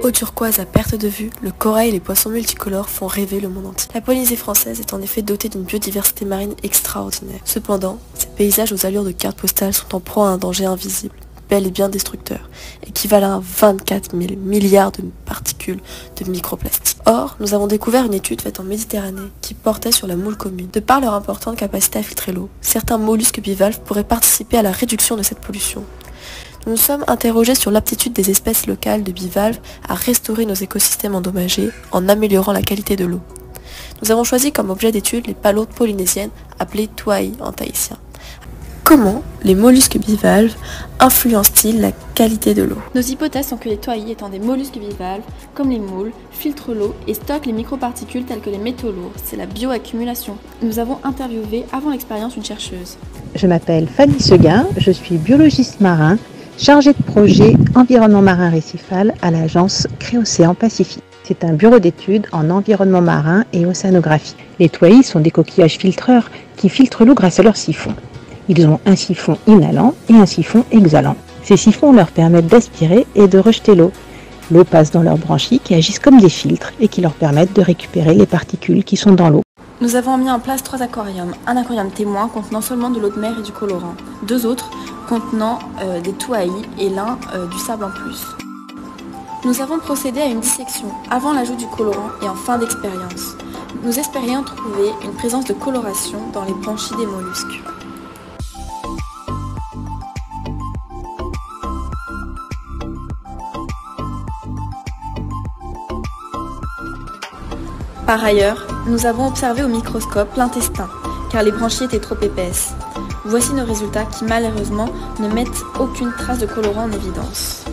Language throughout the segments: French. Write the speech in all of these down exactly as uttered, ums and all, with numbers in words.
Eau turquoise à perte de vue, le corail et les poissons multicolores font rêver le monde entier. La Polynésie française est en effet dotée d'une biodiversité marine extraordinaire. Cependant, ces paysages aux allures de cartes postales sont en proie à un danger invisible, bel et bien destructeur, équivalent à vingt-quatre mille milliards de particules de microplastiques. Or, nous avons découvert une étude faite en Méditerranée qui portait sur la moule commune. De par leur importante capacité à filtrer l'eau, certains mollusques bivalves pourraient participer à la réduction de cette pollution. Nous nous sommes interrogés sur l'aptitude des espèces locales de bivalves à restaurer nos écosystèmes endommagés en améliorant la qualité de l'eau. Nous avons choisi comme objet d'étude les palourdes polynésiennes appelées tuaï en tahitien. Comment les mollusques bivalves influencent-ils la qualité de l'eau? Nos hypothèses sont que les tuaï, étant des mollusques bivalves, comme les moules, filtrent l'eau et stockent les microparticules telles que les métaux lourds. C'est la bioaccumulation. Nous avons interviewé avant l'expérience une chercheuse. Je m'appelle Fanny Seguin, je suis biologiste marin, chargée de projet environnement marin récifal à l'agence Créocéan Pacifique. C'est un bureau d'études en environnement marin et océanographie. Les tuaï sont des coquillages filtreurs qui filtrent l'eau grâce à leur siphon. Ils ont un siphon inhalant et un siphon exhalant. Ces siphons leur permettent d'aspirer et de rejeter l'eau. L'eau passe dans leurs branchies qui agissent comme des filtres et qui leur permettent de récupérer les particules qui sont dans l'eau. Nous avons mis en place trois aquariums. Un aquarium témoin contenant seulement de l'eau de mer et du colorant. Deux autres contenant euh, des tuaï et l'un euh, du sable en plus. Nous avons procédé à une dissection avant l'ajout du colorant et en fin d'expérience. Nous espérions trouver une présence de coloration dans les branchies des mollusques. Par ailleurs, nous avons observé au microscope l'intestin, car les branchies étaient trop épaisses. Voici nos résultats qui malheureusement ne mettent aucune trace de colorant en évidence.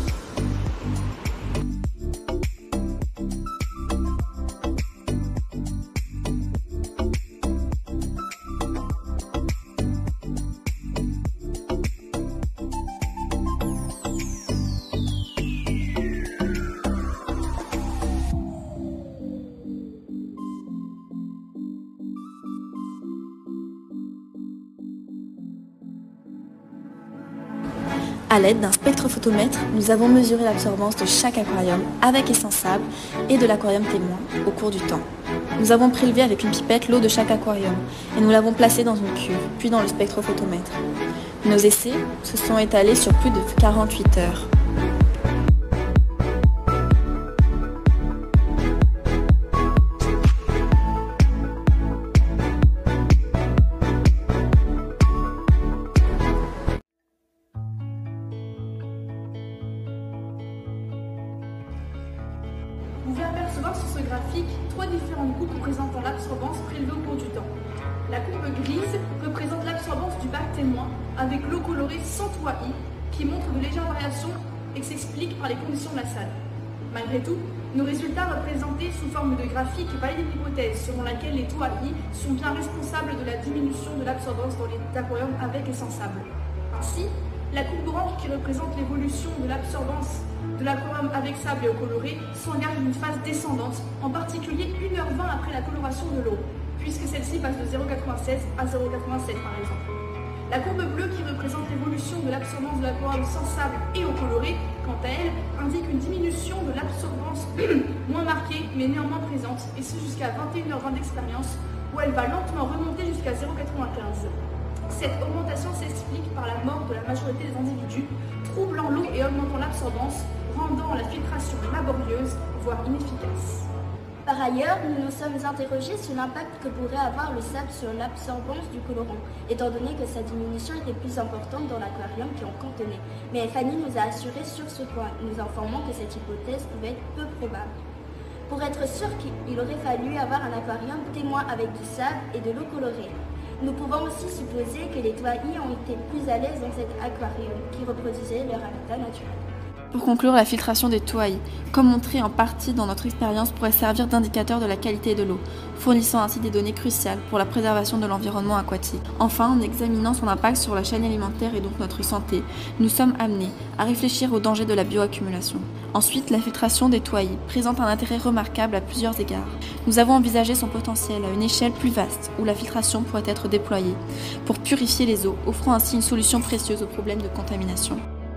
A l'aide d'un spectrophotomètre, nous avons mesuré l'absorbance de chaque aquarium avec et sans sable et de l'aquarium témoin au cours du temps. Nous avons prélevé avec une pipette l'eau de chaque aquarium et nous l'avons placée dans une cuve, puis dans le spectrophotomètre. Nos essais se sont étalés sur plus de quarante-huit heures. Vous pouvez apercevoir sur ce graphique trois différentes courbes représentant l'absorbance prélevée au cours du temps. La courbe grise représente l'absorbance du bac témoin avec l'eau colorée sans tuaï qui montre de légères variations et s'explique par les conditions de la salle. Malgré tout, nos résultats représentés sous forme de graphique valident une hypothèse selon laquelle les tuaï sont bien responsables de la diminution de l'absorbance dans les aquariums avec et sans sable. Ainsi, la courbe orange qui représente l'évolution de l'absorbance de l'aquarium avec sable et eau colorée s'engage dans une phase descendante, en particulier une heure vingt après la coloration de l'eau, puisque celle-ci passe de zéro virgule quatre-vingt-seize à zéro virgule quatre-vingt-sept par exemple. La courbe bleue qui représente l'évolution de l'absorbance de l'aquarium sans sable et eau colorée, quant à elle, indique une diminution de l'absorbance moins marquée mais néanmoins présente, et ce jusqu'à vingt et une heures vingt d'expérience, où elle va lentement remonter jusqu'à zéro virgule quatre-vingt-quinze. Cette augmentation s'explique par la mort de la majorité des individus, troublant l'eau et augmentant l'absorbance, rendant la filtration laborieuse, voire inefficace. Par ailleurs, nous nous sommes interrogés sur l'impact que pourrait avoir le sable sur l'absorbance du colorant, étant donné que sa diminution était plus importante dans l'aquarium qui en contenait. Mais Fanny nous a assuré sur ce point, nous informant que cette hypothèse pouvait être peu probable. Pour être sûr qu'il aurait fallu avoir un aquarium témoin avec du sable et de l'eau colorée. Nous pouvons aussi supposer que les tuaï ont été plus à l'aise dans cet aquarium, qui reproduisait leur habitat naturel. Pour conclure, la filtration des tuaï, comme montré en partie dans notre expérience, pourrait servir d'indicateur de la qualité de l'eau, fournissant ainsi des données cruciales pour la préservation de l'environnement aquatique. Enfin, en examinant son impact sur la chaîne alimentaire et donc notre santé, nous sommes amenés à réfléchir aux dangers de la bioaccumulation. Ensuite, la filtration des tuaï présente un intérêt remarquable à plusieurs égards. Nous avons envisagé son potentiel à une échelle plus vaste, où la filtration pourrait être déployée, pour purifier les eaux, offrant ainsi une solution précieuse au problème de contamination.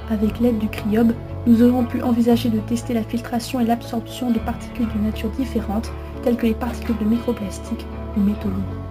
Avec l'aide du cryobe, nous aurions pu envisager de tester la filtration et l'absorption de particules de nature différente, telles que les particules de microplastiques ou métaux lourds.